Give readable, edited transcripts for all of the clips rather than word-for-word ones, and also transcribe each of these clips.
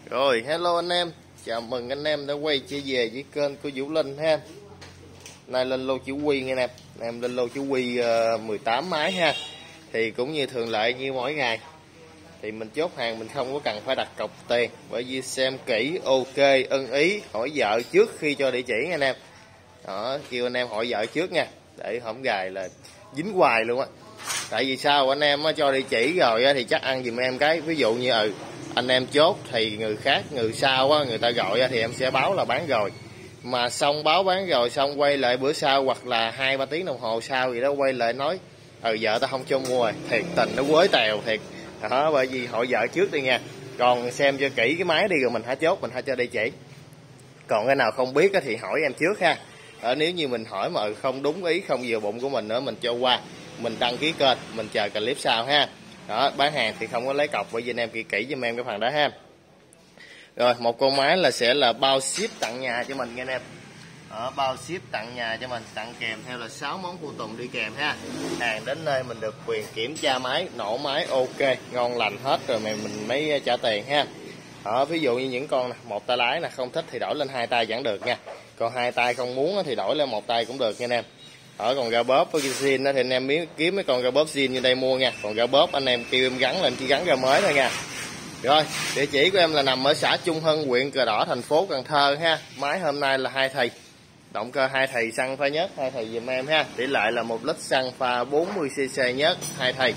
Rồi, hello anh em, chào mừng anh em đã quay trở về với kênh của Vũ Linh ha. Nay lên lô chỉ huy nha anh em lên lô chỉ huy 18 máy ha. Thì cũng như thường lệ như mỗi ngày, thì mình chốt hàng mình không có cần phải đặt cọc tiền, bởi vì xem kỹ, ok, ưng ý, hỏi vợ trước khi cho địa chỉ nha anh em. Đó, kêu anh em hỏi vợ trước nha, để không gài là dính hoài luôn á. Tại vì sao anh em cho địa chỉ rồi thì chắc ăn giùm em cái, ví dụ như anh em chốt thì người khác, người sau á, người ta gọi thì em sẽ báo là bán rồi, mà xong báo bán rồi xong quay lại bữa sau hoặc là 2-3 tiếng đồng hồ sau gì đó quay lại nói vợ ta không cho mua rồi, thiệt tình nó quới tèo thiệt đó. Bởi vì hỏi vợ trước đi nha, còn xem cho kỹ cái máy đi rồi mình hãy chốt, mình hãy cho địa chỉ. Còn cái nào không biết thì hỏi em trước ha. Nếu như mình hỏi mà không đúng ý, không vừa bụng của mình nữa, mình cho qua, mình đăng ký kênh, mình chờ clip sau ha. Đó, bán hàng thì không có lấy cọc, bởi vì anh em kỹ giùm em cái phần đó ha. Rồi, một con máy là sẽ là bao ship tặng nhà cho mình nha anh em. Bao ship tặng nhà cho mình, tặng kèm theo là 6 món phụ tùng đi kèm ha. Hàng đến nơi mình được quyền kiểm tra máy, nổ máy ok, ngon lành hết rồi mình mới trả tiền ha. Ví dụ như những con này, một tay lái là không thích thì đổi lên 2 tay vẫn được nha. Còn 2 tay không muốn thì đổi lên 1 tay cũng được nha anh em. Còn ga bóp với zin thì anh em kiếm mấy con ga bóp zin như đây mua nha. Còn ga bóp anh em kêu em gắn lên, chỉ gắn ga mới thôi nha. Rồi, địa chỉ của em là nằm ở xã Trung Hưng, huyện Cờ Đỏ, thành phố Cần Thơ ha. Máy hôm nay là 2 thì. Động cơ 2 thì, xăng pha nhất 2 thì giùm em ha. Tỷ lệ là 1 lít xăng pha 40cc nhất 2 thì.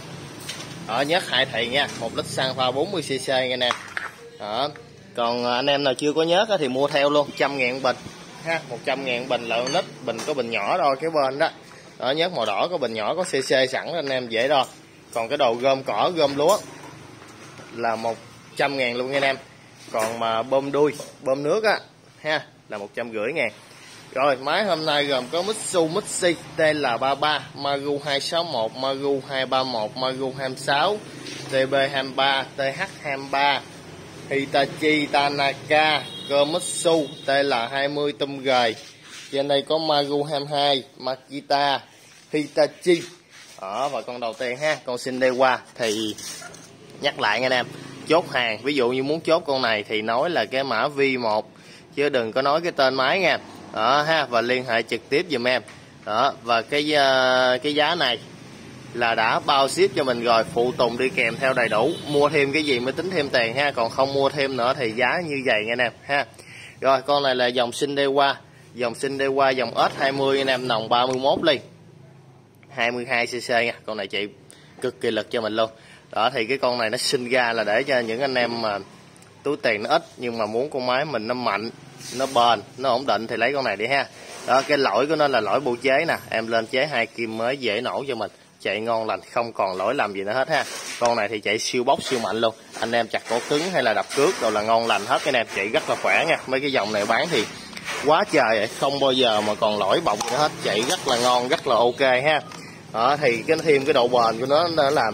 Nhất 2 thì nha, 1 lít xăng pha 40cc nha anh em. Còn anh em nào chưa có nhớt thì mua theo luôn, 100.000 bình ha, 100.000 bình là lít, bình có bình nhỏ đo cái bên đó. Nhớt màu đỏ có bình nhỏ, có cc sẵn anh em dễ đo. Còn cái đồ gom cỏ, gom lúa là 100.000 luôn nha anh em. Còn mà bơm đuôi, bơm nước á ha là 150.000. Rồi, máy hôm nay gồm có Mitsubishi TL33, Maru 261, Maru 231, Maru 26, TB23, TH23, Hitachi Tanaka, Komatsu TL20 tum gời. Trên đây có Maru 22, Makita, Hitachi. Và con đầu tiên ha, con Shindewa. Thì nhắc lại nha anh em, chốt hàng ví dụ như muốn chốt con này thì nói là cái mã V1 chứ đừng có nói cái tên máy nha. Và liên hệ trực tiếp giùm em. Và cái giá này là đã bao ship cho mình rồi, phụ tùng đi kèm theo đầy đủ, mua thêm cái gì mới tính thêm tiền ha, còn không mua thêm nữa thì giá như vậy nha anh em ha. Rồi, con này là dòng Shindewa, dòng S20 anh em, nòng 31 ly, 22cc nha. Con này chị cực kỳ lực cho mình luôn. Thì cái con này nó sinh ra là để cho những anh em mà túi tiền nó ít nhưng mà muốn con máy mình nó mạnh, nó bền, nó ổn định thì lấy con này đi ha. Cái lỗi của nó là lỗi bộ chế nè, em lên chế 2 kim mới dễ nổ cho mình, chạy ngon lành, không còn lỗi làm gì nữa hết ha. Con này thì chạy siêu bốc siêu mạnh luôn, anh em chặt cổ cứng hay là đập cước rồi là ngon lành hết anh em, chạy rất là khỏe nha. Mấy cái dòng này bán thì quá trời, không bao giờ mà còn lỗi bọng nữa hết, chạy rất là ngon, rất là ok ha. Thì thêm cái độ bền của nó là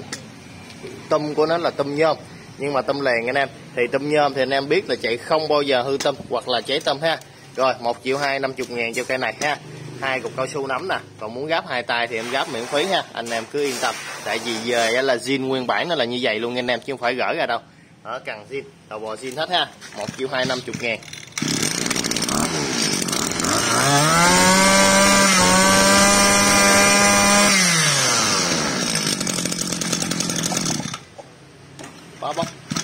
tum của nó là tum nhôm, nhưng mà tum lèn anh em. Thì tum nhôm thì anh em biết là chạy không bao giờ hư tum hoặc là cháy tum ha. Rồi, 1.250.000 cho cây này ha. 2 cục cao su nắm nè, còn muốn gáp 2 tay thì em gáp miễn phí ha, anh em cứ yên tâm. Tại vì về là zin nguyên bản nó là như vậy luôn anh em, chứ không phải gỡ ra đâu. Cần zin, đầu bò zin hết ha. 1.250.000. Bóc.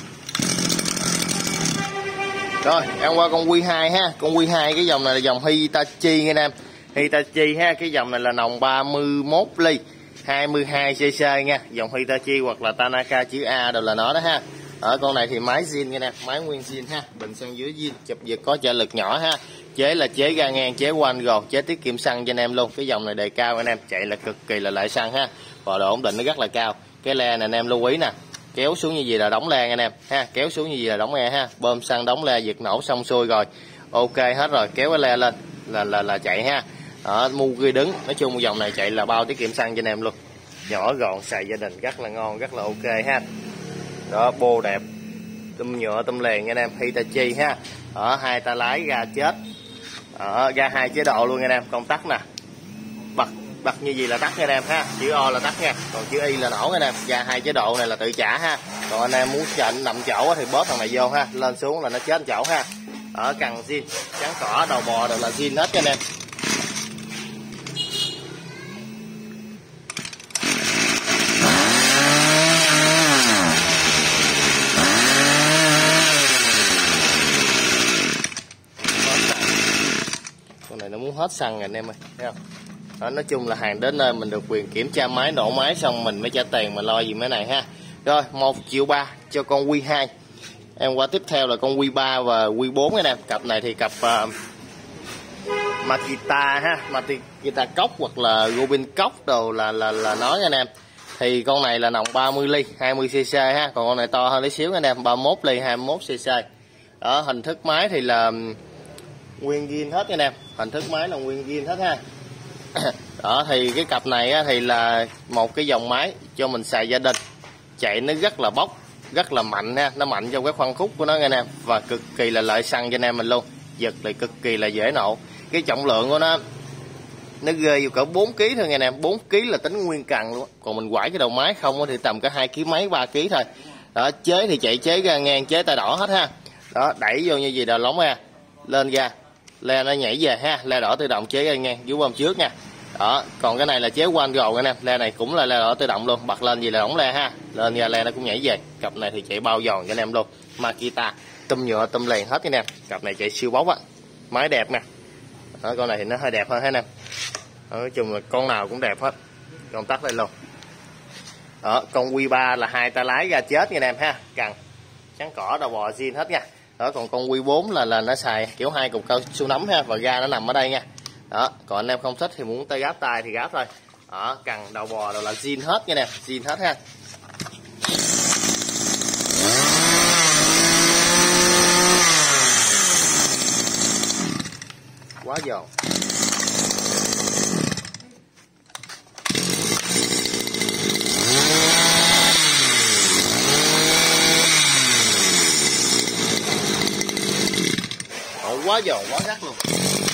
Rồi, em qua con Q2 ha. Con Q2 cái dòng này là dòng Hitachi nha anh em. Hitachi ha, cái dòng này là nòng 31 ly, 22cc nha. Dòng Hitachi hoặc là Tanaka chữ A đều là nó đó ha. Con này thì máy zin nha anh em, máy nguyên zin ha, bình xăng dưới zin, chụp giật có trợ lực nhỏ ha. Chế là chế ga ngang, chế quanh gồ, chế tiết kiệm xăng cho anh em luôn. Cái dòng này đề cao anh em, chạy là cực kỳ là lại xăng ha. Và độ ổn định nó rất là cao. Cái le này anh em lưu ý nè, kéo xuống như gì là đóng le anh em ha, kéo xuống như gì là đóng le ha. Bơm xăng đóng le giật nổ xong xuôi rồi, ok hết rồi, kéo cái le lên là chạy ha. Mu ghi đứng, nói chung dòng này chạy là bao tiết kiệm xăng cho anh em luôn, nhỏ gọn xài gia đình rất là ngon, rất là ok ha. Bô đẹp, tum nhựa tum lèn nha anh em, Hitachi ha. 2 tay lái ga chết, ga 2 chế độ luôn nha anh em, công tắc nè, bật bật như gì là tắt nha anh em ha, chữ O là tắt nha, còn chữ Y là nổ nha anh em. Ga 2 chế độ này là tự trả ha, còn anh em muốn chệnh nằm chỗ thì bóp thằng này vô ha, lên xuống là nó chết chỗ ha. Ở cần zin trắng cỏ đầu bò đều là zin hết nha anh em. Con này nó muốn hết xăng rồi anh em ơi, thấy không? Đó, nói chung là hàng đến nơi mình được quyền kiểm tra máy, nổ máy xong mình mới trả tiền, mà lo gì mấy này ha. Rồi 1,3 triệu cho con Q2. Em qua tiếp theo là con Q3 và Q4 anh em. Cặp này thì cặp Makita ha, Makita cốc hoặc là Robin cốc đồ là nói nha anh em. Thì con này là nòng 30 ly 20cc ha, còn con này to hơn tí xíu anh em, 31 ly 21cc. Đó, hình thức máy thì là nguyên zin hết nha anh em, hình thức máy là nguyên zin hết ha. Đó thì cái cặp này thì là một cái dòng máy cho mình xài gia đình, chạy nó rất là bốc, rất là mạnh ha, nó mạnh trong cái khoăn khúc của nó nha anh em, và cực kỳ là lợi xăng cho anh em mình luôn, giật lại cực kỳ là dễ nổ. Cái trọng lượng của nó rơi vào cỡ 4 kg thôi nha anh em, 4 kg là tính nguyên cần luôn, còn mình quải cái đầu máy không thì tầm cả 2 kg mấy 3 kg thôi. Đó, chế thì chạy chế ra ngang, chế tay đỏ hết ha. Đó, đẩy vô như gì đầu lóng ha, lên ra le nó nhảy về ha, le đỏ tự động chế ra ngang dưới bơm trước nha. Đó, còn cái này là chế quanh rồi anh em, le này cũng là le đỏ tự động luôn, bật lên gì là ổng le ha, lên ra le nó cũng nhảy về. Cặp này thì chạy bao giòn cho anh em luôn, Makita tum nhựa tum liền hết anh em. Cặp này chạy siêu bốc á, máy đẹp nè. Đó, con này thì nó hơi đẹp hơn hết anh em. Nói chung là con nào cũng đẹp hết. Con tắt lên luôn. Đó, con Q3 là 2 tay lái ga chết nha anh em ha, cần trắng cỏ đầu bò zin hết nha. Đó, còn con Q4 là nó xài kiểu 2 cục cao su nấm ha, và ga nó nằm ở đây nha. Đó, còn anh em không thích thì muốn tay gáp tay thì gáp thôi. Đó, cần đầu bò đều là zin hết nha nè, zin hết ha. Quá giòn. Quá giòn quá gắt luôn.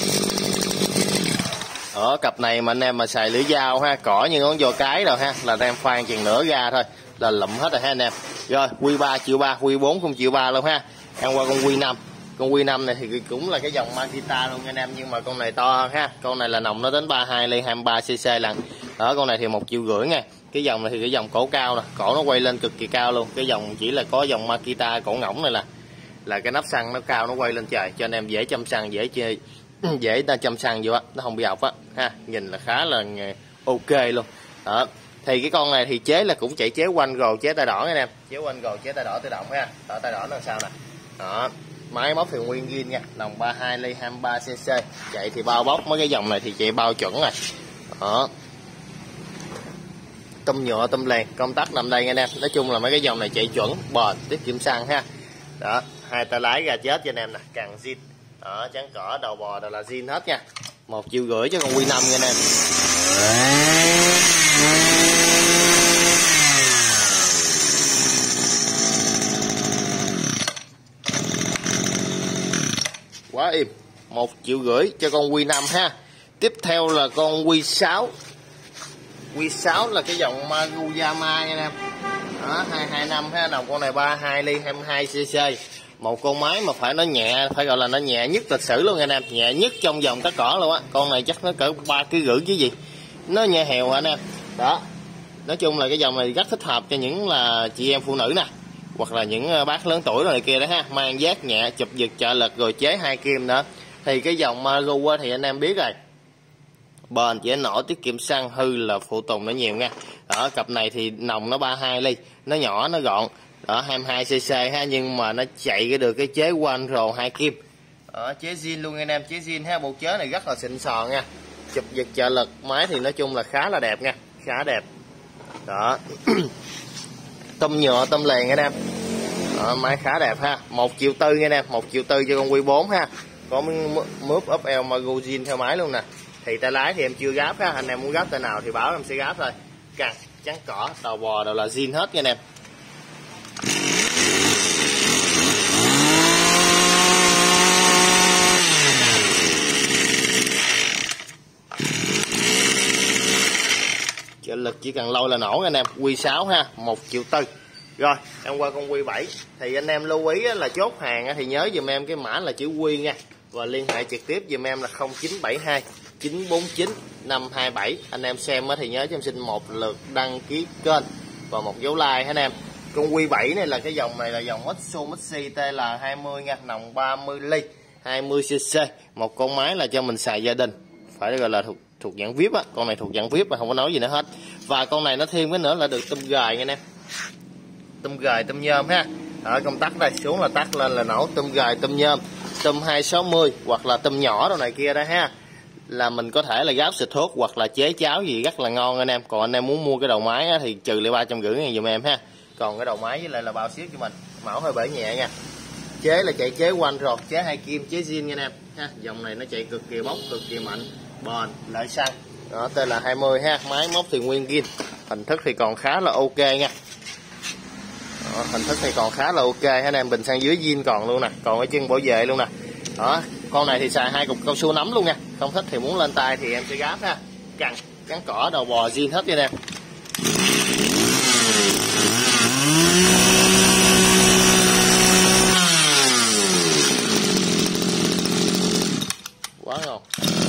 Ở cặp này mà anh em mà xài lưỡi dao ha, cỏ như ngón giò cái rồi ha, là em khoan chừng nửa ra thôi là lụm hết rồi ha anh em. Rồi Q3 1,3 triệu, Q4 không 1,3 triệu luôn ha. Ăn qua con Q5. Con Q5 này thì cũng là cái dòng Makita luôn anh em, nhưng mà con này to hơn ha. Con này là nòng nó đến 32 ly 23cc lần. Đó, con này thì 1,5 triệu nha. Cái dòng này thì cái dòng cổ cao nè, cổ nó quay lên cực kỳ cao luôn. Cái dòng chỉ là có dòng Makita cổ ngỗng này là cái nắp xăng nó cao, nó quay lên trời cho anh em dễ châm xăng, dễ ta châm xăng vô á, nó không bị ọc á ha, nhìn là khá là ok luôn. Đó, thì cái con này thì chế là cũng chạy chế quanh gồ, chế tay đỏ nha anh em, chế quanh gồ, chế tay đỏ tự động ha. Đó, tay đỏ nó làm sao nè. Đó, máy móc thì nguyên zin nha, nòng 32 ly 23cc, chạy thì bao bóc, mấy cái dòng này thì chạy bao chuẩn rồi. Đó, tum nhựa tum liền, công tắc nằm đây nha anh em. Nói chung là mấy cái dòng này chạy chuẩn, bền, tiết kiệm xăng ha. Đó, 2 tay lái ga chết cho anh em nè, càng zin. Đó, trắng cỏ đầu bò đều là zin hết nha. 1,5 triệu cho con Q5 nha anh em. Quá im. 1,5 triệu cho con Q5 ha. Tiếp theo là con Q6. Q6 là cái dòng Maruyama nha anh em. Đó, 225 ha, đầu con này 32 ly 22cc. Một con máy mà phải nói nhẹ, phải gọi là nó nhẹ nhất lịch sử luôn anh em, nhẹ nhất trong dòng tất cỏ luôn á. Con này chắc nó cỡ 3,5 kg chứ gì, nó nhẹ hèo anh em. Đó, nói chung là cái dòng này rất thích hợp cho những là chị em phụ nữ nè, hoặc là những bác lớn tuổi rồi này kia đó ha, mang vác nhẹ, chụp giật trợ lực rồi chế 2 kim nữa. Thì cái dòng Maru thì anh em biết rồi, bền dễ nổ, tiết kiệm xăng, hư là phụ tùng nó nhiều nha. Đó, cặp này thì nòng nó 32 ly, nó nhỏ nó gọn. Đó, 22cc ha, nhưng mà nó chạy được cái chế quanh rồ 2 kim. Đó, chế zin luôn anh em, chế zin ha, bộ chế này rất là xịn sò nha. Chụp giật trợ lực, máy thì nói chung là khá là đẹp nha, khá đẹp. Đó. Tum nhựa tum liền anh em. Đó, máy khá đẹp ha. 1,4 triệu nha anh em, 1,4 triệu cho con Q4 ha. Có mướp ốp eo Magazine theo máy luôn nè. Thì tay lái thì em chưa gáp ha, anh em muốn gáp tay nào thì báo em sẽ gáp thôi. Càng trắng cỏ, đầu bò đều là zin hết nha anh em. chỉ cần lôi là nổ anh em. Q6 ha, 1,4 triệu. Rồi em qua con Q7 thì anh em lưu ý là chốt hàng thì nhớ dùm em cái mã là chữ Q nha, và liên hệ trực tiếp dùm em là 0972 949 527. Anh em xem thì nhớ cho em xin một lượt đăng ký kênh và một dấu like anh em. Con Q7 này là cái dòng này là dòng Mitsubishi TL20 nha, nòng 30 ly 20cc, một con máy là cho mình xài gia đình, phải gọi là thuộc dạng VIP á, con này thuộc dạng VIP mà không có nói gì nữa hết. Và con này nó thêm cái nữa là được tôm gài nha anh em, tôm gài tôm nhôm ha. Ở công tắc đây xuống là tắt lên là nổ tôm gài tôm nhôm, tôm 260 hoặc là tôm nhỏ đồ này kia đó ha, là mình có thể là gáp xịt thuốc hoặc là chế cháo gì rất là ngon anh em. Còn anh em muốn mua cái đầu máy á, thì trừ lại 350.000 giùm em ha. Còn cái đầu máy với lại là bao ship cho mình, mẫu hơi bể nhẹ nha. Chế là chạy chế quanh rột, chế 2 kim, chế zin nha anh em ha. Dòng này nó chạy cực kỳ bốc, cực kỳ mạnh, bền, lợi xăng. Đó, tên là 20 ha, máy móc thì nguyên zin, hình thức thì còn khá là ok nha. Đó, hình thức thì còn khá là ok anh em, bình xăng dưới zin còn luôn nè, còn cái chân bảo vệ luôn nè. Đó, con này thì xài 2 cục cao su nắm luôn nha, không thích thì muốn lên tay thì em sẽ gáp ha. Cắn cỏ đầu bò zin hết nha anh em. Quá ngon.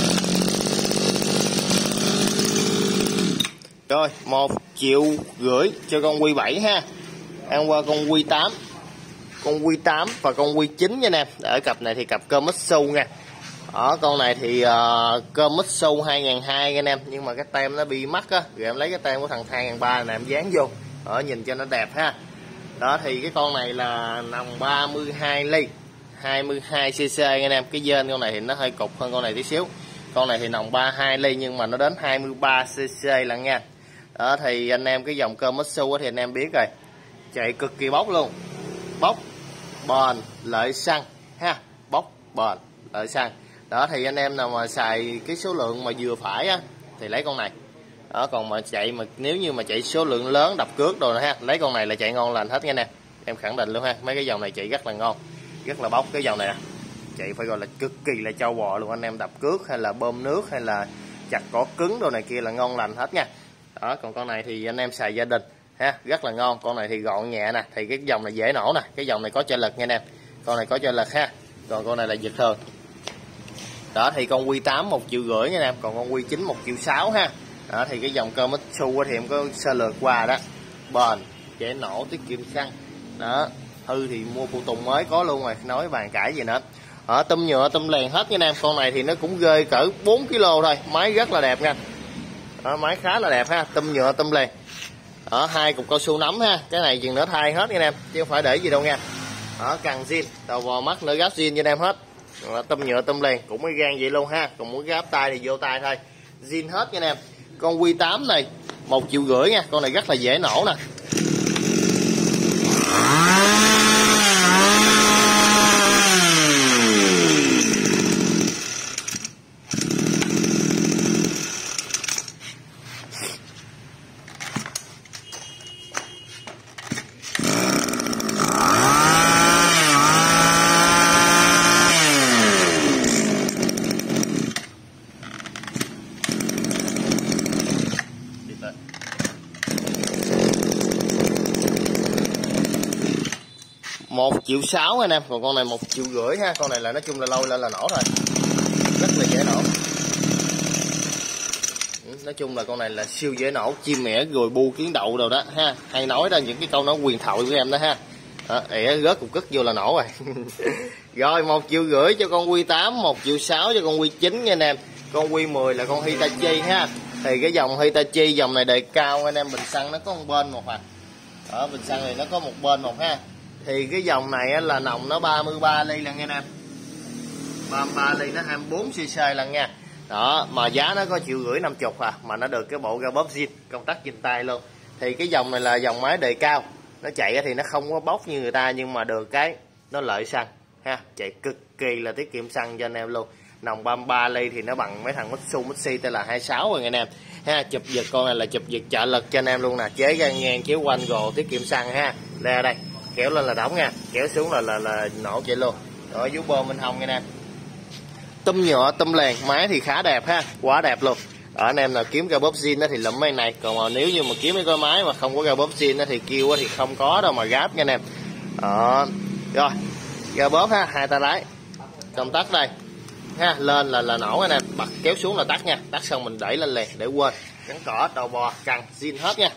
Rồi 1,5 triệu cho con Q7 ha. Em qua con Q8, con Q8 và con Q9 nha anh em. Ở cặp này thì cặp Komatsu nha. Ở con này thì Komatsu 2002 anh em, nhưng mà cái tem nó bị mắc á, rồi em lấy cái tem của thằng 2003 này em dán vô, ở nhìn cho nó đẹp ha. Đó thì cái con này là nòng 32 ly 22cc anh em. Cái dên con này thì nó hơi cục hơn con này tí xíu. Con này thì nòng 32 ly nhưng mà nó đến 23cc lận nha. Đó thì anh em cái dòng Komatsu thì anh em biết rồi, chạy cực kỳ bốc luôn, bốc bền lợi xăng ha, bốc bền lợi xăng. Đó thì anh em nào mà xài cái số lượng mà vừa phải á thì lấy con này. Đó, còn mà chạy mà nếu như mà chạy số lượng lớn đập cước đồ nữa ha, lấy con này là chạy ngon lành hết nha anh em khẳng định luôn ha. Mấy cái dòng này chạy rất là ngon, rất là bốc. Cái dòng này nè, chạy phải gọi là cực kỳ là trâu bò luôn anh em, đập cước hay là bơm nước hay là chặt cỏ cứng đồ này kia là ngon lành hết nha. Đó, còn con này thì anh em xài gia đình ha, rất là ngon. Con này thì gọn nhẹ nè, thì cái dòng này dễ nổ nè, cái dòng này có trợ lực nha anh em. Con này có trợ lực ha, còn con này là giật thường. Đó thì con Q8 1,5 triệu nha anh em, còn con Q9 1,6 triệu ha. Đó thì cái dòng Komatsu thì em có sơ lược qua đó, bền, dễ nổ, tiết kiệm xăng. Đó, hư thì mua phụ tùng mới có luôn rồi, nói bàn cãi gì nữa. Ở tôm nhựa tôm lèn hết nha anh em. Con này thì nó cũng rơi cỡ 4 kg thôi, máy rất là đẹp nha. Đó, máy khá là đẹp ha, tôm nhựa tôm lèn. Ở 2 cục cao su nắm ha, cái này chừng nữa thay hết nha anh em, chứ không phải để gì đâu nha. Ở cần zin, đầu vò mắt nữa gáp zin cho anh em hết. Tôm nhựa tôm lèn cũng mới gan vậy luôn ha, còn muốn gáp tay thì vô tay thôi, zin hết nha anh em. Con Q8 này 1,5 triệu nha, con này rất là dễ nổ nè. Một 1,6 triệu anh em, còn con này 1,5 triệu ha. Con này là nói chung là lôi lên là nổ thôi, rất là dễ nổ. Nói chung là con này là siêu dễ nổ, chim mẹ rồi bu kiến đậu rồi đó ha, hay nói ra những cái câu nói quyền thoại của em đó ha. Rớt cục cất vô là nổ rồi. Rồi 1,5 triệu cho con Q8, 1,6 triệu cho con Q9 nha anh em. Con Q10 là con Hitachi ha. Thì cái dòng Hitachi dòng này đề cao anh em, bình xăng nó có một bên một à. Ở bình xăng này nó có một bên một ha. Thì cái dòng này là nòng nó 33 ly lần nha anh em, 33 ly nó 24cc lần nha. Đó mà giá nó có 1,5 triệu à, mà nó được cái bộ ga bóp zin, công tắc trên tay luôn. Thì cái dòng này là dòng máy đề cao, nó chạy thì nó không có bốc như người ta, nhưng mà được cái nó lợi xăng ha, chạy cực kỳ là tiết kiệm xăng cho anh em luôn. Nòng 33 ly thì nó bằng mấy thằng Mitsubishi TL26 rồi anh em ha. Chụp giật con này là chụp giật trợ lực cho anh em luôn nè, chế gan ngang chiếu quanh gồ tiết kiệm xăng ha. Đây đây, kéo lên là đóng nha, kéo xuống là nổ chạy luôn. Rồi vú bơm bên hông nha nè. Tôm nhựa tôm lèn, máy thì khá đẹp ha, quá đẹp luôn. Ở anh em nào kiếm ga bóp zin thì lụm mấy này, còn mà nếu như mà kiếm mấy cái máy mà không có ga bóp zin thì kêu thì không có đâu mà gáp nha anh em. Đó. Rồi ga bóp ha, 2 tay lái công tắc đây ha, lên là nổ anh em, bật kéo xuống là tắt nha, tắt xong mình đẩy lên liền để quên. Gắn cỏ, đầu bò, cần zin hết nha.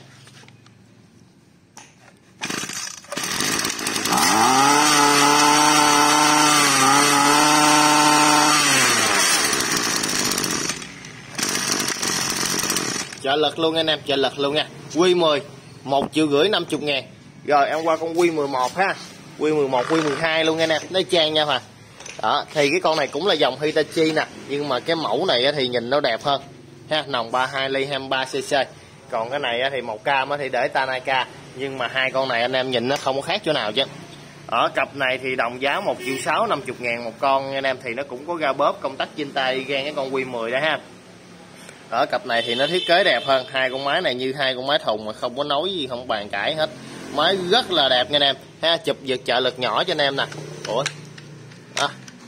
Trợ lực luôn anh em, trợ lực luôn nha. Q10 1.550.000. Rồi em qua con Q11 ha. Q11, Q12 luôn anh em, nó trang nha mà. Đó, thì cái con này cũng là dòng Hitachi nè, nhưng mà cái mẫu này thì nhìn nó đẹp hơn ha, nòng 32 ly 23cc. Còn cái này thì màu cam thì để Tanaka, nhưng mà hai con này anh em nhìn nó không có khác chỗ nào chứ. Ở cặp này thì đồng giá 1.650.000 một con anh em, thì nó cũng có ga bóp, công tắc trên tay gan cái con Q10 đó ha. Ở cặp này thì nó thiết kế đẹp hơn, hai con máy này như hai con máy thùng mà không có nối gì, không bàn cãi hết. Máy rất là đẹp nha anh em ha, chụp giật trợ lực nhỏ cho anh em nè. Ủa đó.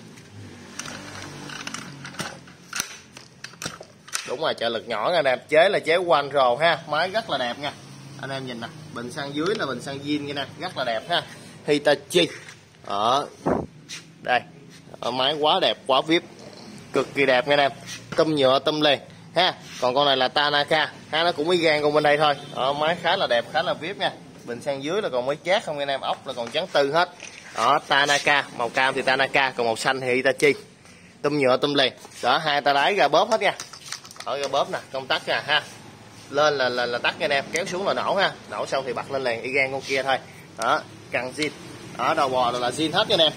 Đúng rồi, trợ lực nhỏ nha anh em, chế là chế one roll ha, máy rất là đẹp nha anh em nhìn nè, bình xăng dưới là bình xăng zin nha nè, rất là đẹp ha, Hitachi. Ở đây máy quá đẹp, quá vip, cực kỳ đẹp nha anh em, tôm nhựa tôm lê ha. Còn con này là Tanaka ha, nó cũng mới gan con bên đây thôi. Máy khá là đẹp, khá là vip nha, bình xăng dưới là còn mới chát không anh em, ốc là còn trắng tư hết. Đó, Tanaka, màu cam thì Tanaka, còn màu xanh thì Hitachi, tôm nhựa tôm lê. Đó, hai tay lái ga bóp hết nha. Ở ga bóp nè, công tắc nè ha, lên là tắt nha anh em, kéo xuống là nổ ha, nổ xong thì bật lên liền y gan con kia thôi. Đó, cần zin, ở đầu bò là zin hết nha anh em.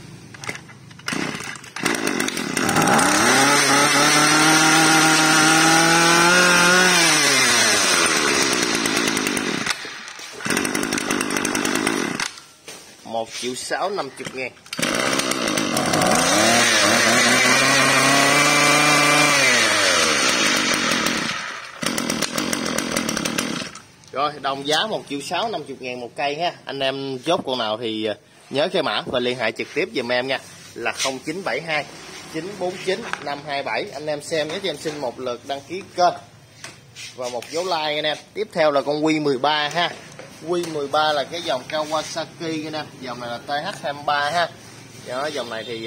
$1.650.000. Rồi đồng giá 1.650.000 một cây ha. Anh em chốt con nào thì nhớ cái mã và liên hệ trực tiếp giùm em nha, là 0972 949 527. Anh em xem nhớ cho em xin một lượt đăng ký kênh và một dấu like anh em. Tiếp theo là con Q13 ha. Q13 là cái dòng Kawasaki anh em, dòng này là TH23 ha. Đó, dòng này thì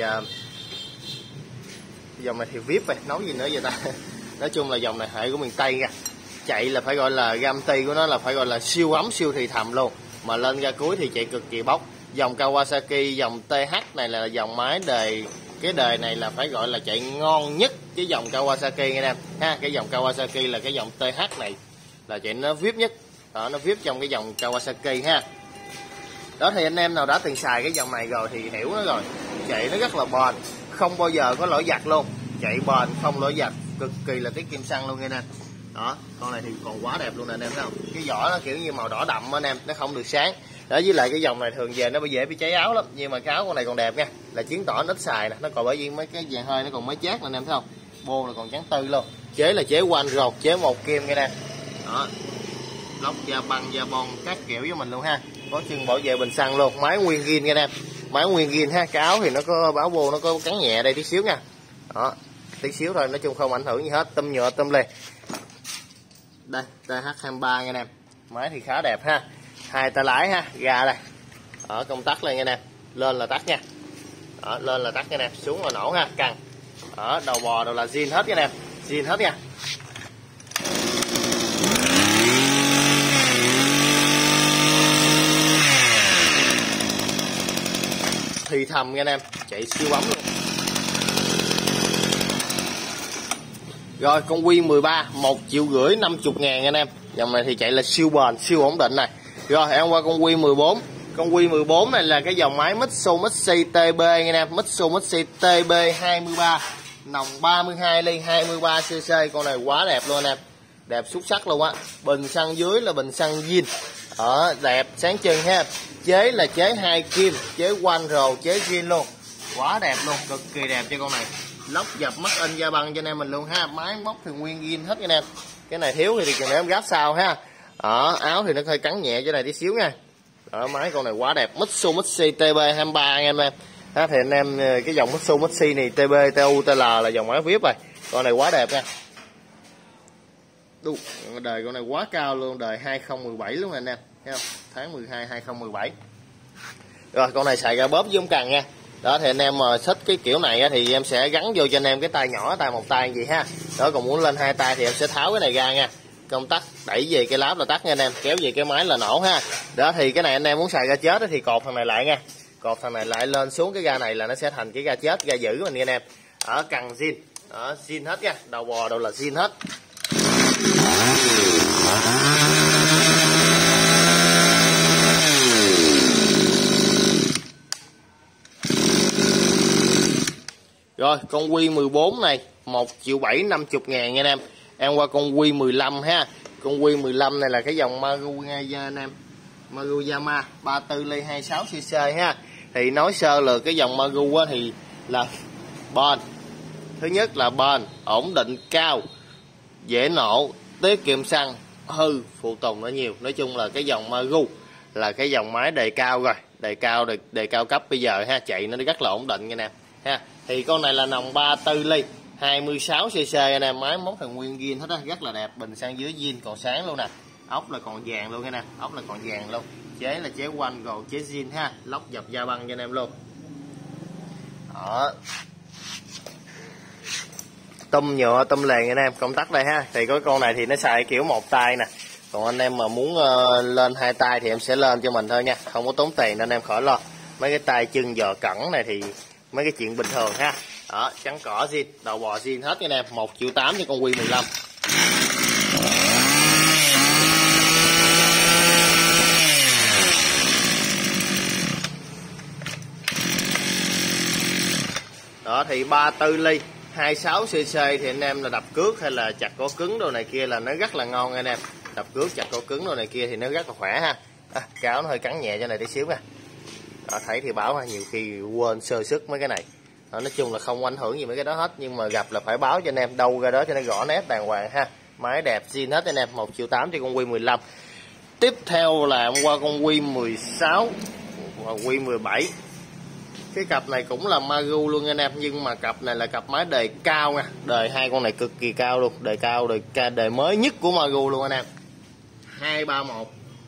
VIP rồi, nói gì nữa vậy ta. Nói chung là dòng này hệ của miền Tây nha. Chạy là phải gọi là guarantee của nó là phải gọi là siêu ấm siêu thì thầm luôn, mà lên ga cuối thì chạy cực kỳ bốc. Dòng Kawasaki dòng TH này là dòng máy cái đời này là phải gọi là chạy ngon nhất cái dòng Kawasaki anh em ha. Cái dòng Kawasaki là cái dòng TH này là chạy nó VIP nhất. Đó, nó VIP trong cái dòng Kawasaki ha. Đó, thì anh em nào đã từng xài cái dòng này rồi thì hiểu nó rồi, chạy nó rất là bền, không bao giờ có lỗi giặt luôn, chạy bền không lỗi giặt, cực kỳ là tiết kiệm xăng luôn nha anh em. Đó, con này thì còn quá đẹp luôn nè anh em thấy không, cái vỏ nó kiểu như màu đỏ đậm anh em, nó không được sáng. Đó, với lại cái dòng này thường về nó bị dễ bị cháy áo lắm, nhưng mà cái áo con này còn đẹp nha, là chứng tỏ nó ít xài nè, nó còn bởi vì mấy cái dàn hơi nó còn mới chát nè anh em thấy không, bô là còn trắng tư luôn. Chế là chế one roll, chế một kim nha nè. Đó, lóc da băng da bon các kiểu với mình luôn ha, có chân bảo vệ bình xăng luôn, máy nguyên zin nha em, máy nguyên zin ha. Cái áo thì nó có báo bô, nó có cắn nhẹ đây tí xíu nha. Đó, tí xíu thôi, nói chung không ảnh hưởng gì hết, tôm nhựa tôm lê. Đây TH23 nha em, máy thì khá đẹp ha, hai tay lái ha, ga đây, ở công tắc lên nha em, lên là tắt nha. Đó, lên là tắt nha em, xuống là nổ ha, cần. Ở đầu bò đều là zin hết nha em, zin hết nha. Thì thầm nha anh em, chạy siêu ấm luôn. Rồi con Q13 1.550.000 anh em, dòng này thì chạy là siêu bền siêu ổn định này. Rồi em qua con Q14. Con Q14 này là cái dòng máy Mitsubishi TB anh em, Mitsubishi TB 23 nòng 32 ly 23cc. Con này quá đẹp luôn anh em, đẹp xuất sắc luôn á. Bình xăng dưới là bình xăng zin, ở đẹp sáng trưng ha. Chế là chế 2 kim, chế one roll, chế zin luôn, quá đẹp luôn, cực kỳ đẹp cho con này. Lóc dập mắt in da băng cho anh em mình luôn ha. Máy móc thì nguyên zin hết anh em, cái này thiếu thì để em gáp sau ha. Ở áo thì nó hơi cắn nhẹ chỗ này tí xíu nha. Ở máy con này quá đẹp, Mitsubishi TB 23 anh em ha. Thì anh em cái dòng Mitsubishi này TB, TU, TL là dòng máy VIP rồi, con này quá đẹp nha. Đu, đời con này quá cao luôn, đời 2017 luôn nè anh em, thấy không? Tháng 12 2017. Rồi con này xài ga bóp với ống cần nha. Đó thì anh em mà thích cái kiểu này á, thì em sẽ gắn vô cho anh em cái tay nhỏ, tay một tay gì ha. Đó, còn muốn lên hai tay thì em sẽ tháo cái này ra nha. Công tắc đẩy về cái láp là tắt nha anh em, kéo về cái máy là nổ ha. Đó thì cái này anh em muốn xài ga chết thì cột thằng này lại nha. Cột thằng này lại lên xuống cái ga này là nó sẽ thành cái ga chết, ga giữ mình nha anh em. Ở cần zin, đó zin hết nha, đầu bò đâu là zin hết. Rồi con Q14 này 1.750.000 nha anh em. Em qua con Q15 ha. Con Q15 này là cái dòng Maru nha anh em, Maru Yamaha 34 ly 26cc ha. Thì nói sơ lược cái dòng Maru á thì là bền. Thứ nhất là bền, ổn định cao, dễ nổ, tiết kiệm xăng, hư phụ tùng nó nhiều. Nói chung là cái dòng Maru là cái dòng máy đề cao rồi, đề cao cấp bây giờ ha, chạy nó rất là ổn định nha anh em ha. Thì con này là nòng 34 ly 26cc anh em, máy móc thằng nguyên zin hết á, rất là đẹp, bình sang dưới zin còn sáng luôn nè. Ốc là còn vàng luôn nha nè, ốc là còn vàng luôn. Chế là chế quanh gồ chế zin ha, lóc dập da băng cho anh em luôn. Đó. Tum nhựa tum lèn anh em, công tắc đây ha. Thì cái con này thì nó xài kiểu một tay nè. Còn anh em mà muốn lên hai tay thì em sẽ lên cho mình thôi nha, không có tốn tiền nên anh em khỏi lo. Mấy cái tay chân giò cẳng này thì mấy cái chuyện bình thường ha. Đó, trắng cỏ zin, đầu bò zin hết nha anh em, 1.8 triệu cho con Q15. Đó thì 34 ly 26cc thì anh em là đập cước hay là chặt cổ cứng đồ này kia là nó rất là ngon anh em. Đập cước chặt cổ cứng đồ này kia thì nó rất là khỏe ha. Cáo nó hơi cắn nhẹ cho này tí xíu nha. Đó, thấy thì báo ha, nhiều khi quên sơ sức mấy cái này. Đó, nói chung là không ảnh hưởng gì mấy cái đó hết, nhưng mà gặp là phải báo cho anh em, đâu ra đó cho nó rõ nét đàng hoàng ha. Máy đẹp zin hết anh em, 1.8 triệu cho con Q15. Tiếp theo là hôm qua con Q16 và Q17. Cái cặp này cũng là Maru luôn anh em, nhưng mà cặp này là cặp máy đề cao nha. Đời hai con này cực kỳ cao luôn, đề cao, đề mới nhất của Maru luôn anh em. 231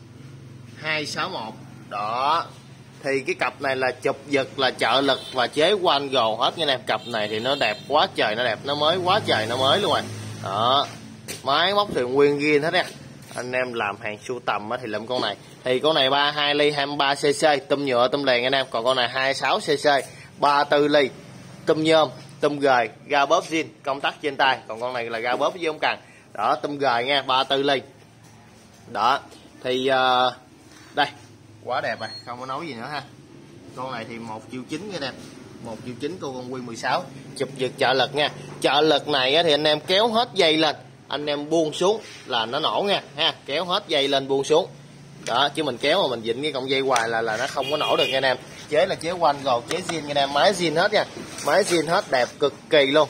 261. Đó. Thì cái cặp này là chụp giật, là trợ lực và chế quanh gồ hết nha anh em. Cặp này thì nó đẹp quá trời, nó đẹp, nó mới quá trời, nó mới luôn rồi. Đó. Máy móc thì nguyên zin hết nha. Anh em làm hàng sưu tầm thì làm con này. Thì con này 32 ly 23cc, tum nhựa tum lèn anh em. Còn con này 26cc 34 ly, tum nhôm, tum gời, ga bóp zin, công tắc trên tay. Còn con này là ga bóp với ống cần. Đó, tum gời nha, 34 ly. Đó. Thì đây, quá đẹp rồi, không có nói gì nữa ha. Con này thì 1.9 triệu nha em. 1.9 triệu con Q16. Chụp giật trợ lực nha. Trợ lực này thì anh em kéo hết dây lên, anh em buông xuống là nó nổ nha ha, kéo hết dây lên buông xuống. Đó, chứ mình kéo mà mình vịnh cái cọng dây hoài là nó không có nổ được nha anh em. Chế là chế quanh gồ, chế zin nha anh em, máy zin hết nha. Máy zin hết, đẹp cực kỳ luôn.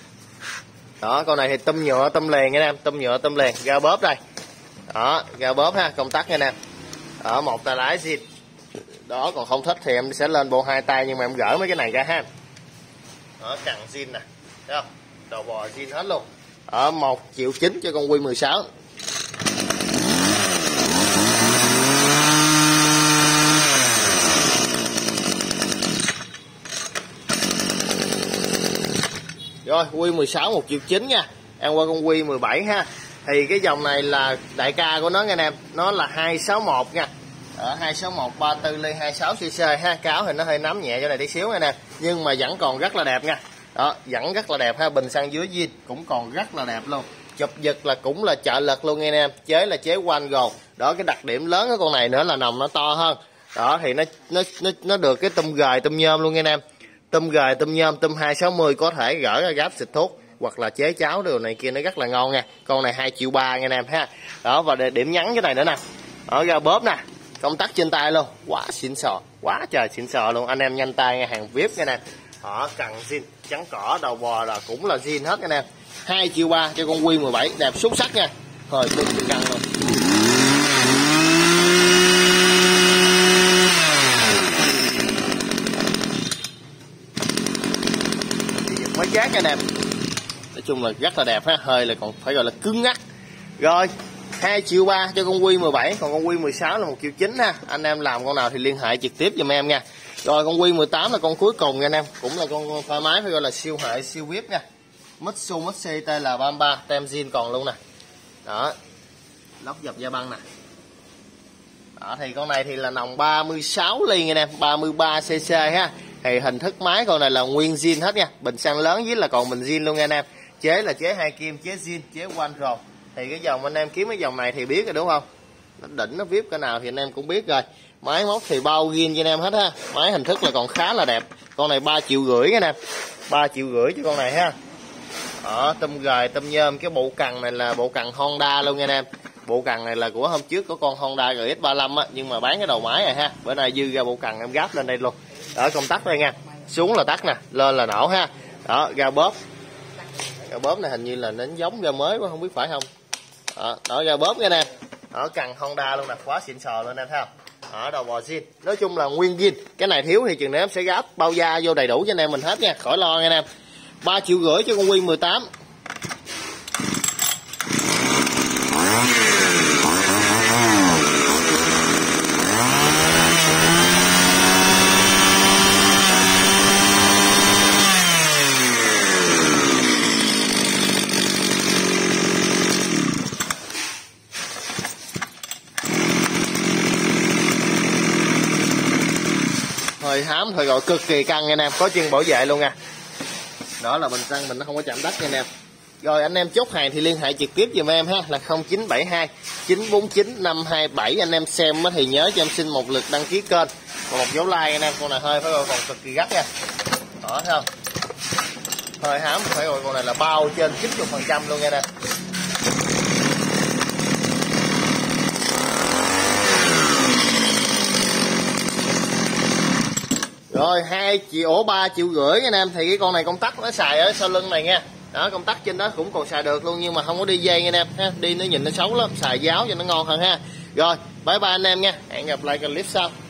Đó, con này thì tum nhựa tum lèn nha anh em, tum nhựa tum lèn, ga bóp đây. Đó, ga bóp ha, công tắc nha anh em. Ở một tay lái zin. Đó, còn không thích thì em sẽ lên bộ hai tay, nhưng mà em gỡ mấy cái này ra ha. Đó, cần zin nè, thấy không? Đầu bò zin hết luôn. Ở 1.9 triệu cho con Q16. Rồi Q16 1.9 triệu nha. Em qua con Q17 ha. Thì cái dòng này là đại ca của nó nha anh em, nó là 261 nha. Ở 261 34 ly 26cc ha. Cáo thì nó hơi nắm nhẹ cho này tí xíu nha nè, nhưng mà vẫn còn rất là đẹp nha. Đó, vẫn rất là đẹp ha, bình xăng dưới zin cũng còn rất là đẹp luôn. Chụp giật là cũng là trợ lực luôn nha anh em, chế là chế quanh gồ. Đó, cái đặc điểm lớn của con này nữa là nòng nó to hơn. Đó thì nó được cái tum gời tum nhôm luôn nha anh em. Tum gời tum nhôm, tum 260 có thể gỡ ra gáp xịt thuốc hoặc là chế cháo điều này kia, nó rất là ngon nha. Con này 2.3 triệu nha anh em ha. Đó, và điểm nhấn cái này nữa nè. Ở ga bóp nè, công tắc trên tay luôn, quá xịn sò, quá trời xịn sò luôn. Anh em nhanh tay nha, hàng VIP nha nè. Họ cần zin, trắng cỏ, đầu bò là cũng là zin hết nha anh em. 2.3 triệu cho con Q17, đẹp xuất sắc nha. Rồi cực kỳ căng luôn. Mới giác nha anh em. Nói chung là rất là đẹp ha, hơi là còn phải gọi là cứng ngắc. Rồi 2,3 triệu cho con Quy 17, còn con Quy 16 là 1,9 triệu ha. Anh em làm con nào thì liên hệ trực tiếp giùm em nha. Rồi con Quy 18 là con cuối cùng nha anh em, cũng là con pha máy phải gọi là siêu hệ siêu VIP nha. Mitsubishi TL33 tem zin còn luôn nè. Đó. Lóc dập da băng nè. Đó thì con này thì là nòng 36 ly nha anh em, 33cc ha. Thì hình thức máy con này là nguyên zin hết nha. Bình xăng lớn với là còn bình zin luôn nha anh em. Chế là chế 2 kim, chế zin, chế one roll. Thì cái dòng anh em kiếm cái dòng này thì biết rồi đúng không? Nó đỉnh nó VIP cái nào thì anh em cũng biết rồi. Máy móc thì bao zin cho anh em hết ha. Máy hình thức là còn khá là đẹp. Con này 3,5 triệu nha anh em. 3,5 triệu cho con này ha. Đó, tôm gời, tôm nhôm, cái bộ cần này là bộ cần Honda luôn nha anh em. Bộ cần này là của hôm trước có con Honda GX35 á, nhưng mà bán cái đầu máy rồi ha. Bữa nay dư ra bộ cần em gáp lên đây luôn. Đó, công tắc đây nha. Xuống là tắt nè, lên là nổ ha. Đó, ga bóp. Ga bóp này hình như là nó giống ga mới quá không biết phải không. Đó ga bóp nha anh em. Đó, cần Honda luôn nè, khóa xịn sò luôn anh em thấy không. Ở đầu bò zin, nói chung là nguyên zin. Cái này thiếu thì chừng này em sẽ gáp bao da vô đầy đủ cho anh em mình hết nha, khỏi lo nha anh em. 3,5 triệu cho con Quy 18. Hơi hám thôi gọi cực kỳ căng nha anh em, có chân bảo vệ luôn nha. Đó là bình xăng mình nó không có chạm đất nha anh em. Rồi anh em chốt hàng thì liên hệ trực tiếp giùm em ha, là 0972 949 527. Anh em xem thì nhớ cho em xin một lượt đăng ký kênh và một dấu like anh em. Con này hơi phải gọi còn cực kỳ gắt nha. Đó thấy không? Hơi hám phải gọi con này là bao trên 90% luôn nha anh em. Rồi 3,5 triệu anh em. Thì cái con này công tắc nó xài ở sau lưng này nha. Đó, công tắc trên đó cũng còn xài được luôn, nhưng mà không có đi dây nha anh em ha. Đi nó nhìn nó xấu lắm, xài giáo cho nó ngon hơn ha. Rồi bye bye anh em nha, hẹn gặp lại clip sau.